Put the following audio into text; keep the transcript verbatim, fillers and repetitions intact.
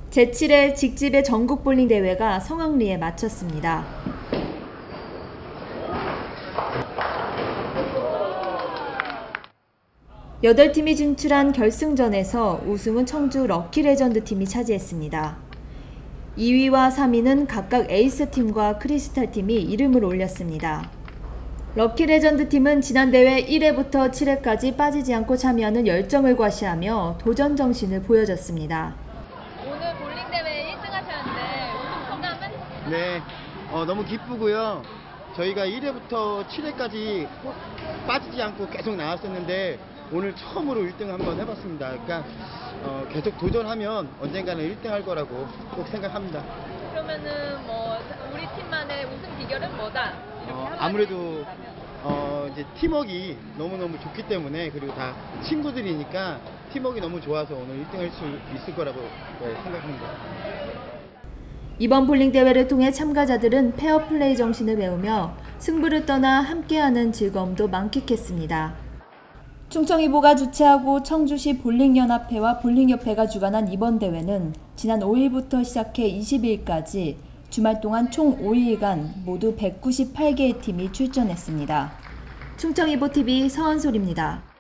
제칠 회 직집의 전국 볼링 대회가 성황리에 마쳤습니다. 여덟 팀이 진출한 결승전에서 우승은 청주 럭키레전드 팀이 차지했습니다. 이 위와 삼 위는 각각 에이스팀과 크리스탈팀이 이름을 올렸습니다. 럭키레전드 팀은 지난 대회 일 회부터 칠 회까지 빠지지 않고 참여하는 열정을 과시하며 도전 정신을 보여줬습니다. 오늘 볼링 대회 일 등 하셨는데 우승 소감은? 네, 어, 너무 기쁘고요. 저희가 일 회부터 칠 회까지 빠지지 않고 계속 나왔었는데 오늘 처음으로 일 등 한번 해봤습니다. 그러니까 어, 계속 도전하면 언젠가는 일 등 할 거라고 꼭 생각합니다. 그러면은 뭐 우리 팀만의 우승 비결은 뭐다? 이렇게 어, 한마디 아무래도 해주신다면. 어, 이제 팀워크가 너무너무 좋기 때문에, 그리고 다 친구들이니까 팀워크가 너무 좋아서 오늘 일 등 할 수 있을 거라고 네, 생각합니다. 이번 볼링 대회를 통해 참가자들은 페어플레이 정신을 배우며 승부를 떠나 함께하는 즐거움도 만끽했습니다. 충청이보가 주최하고 청주시 볼링연합회와 볼링협회가 주관한 이번 대회는 지난 오 일부터 시작해 이십 일까지 주말 동안 총 오 일간 모두 백구십팔 개의 팀이 출전했습니다. 충청이보티비 서은솔입니다.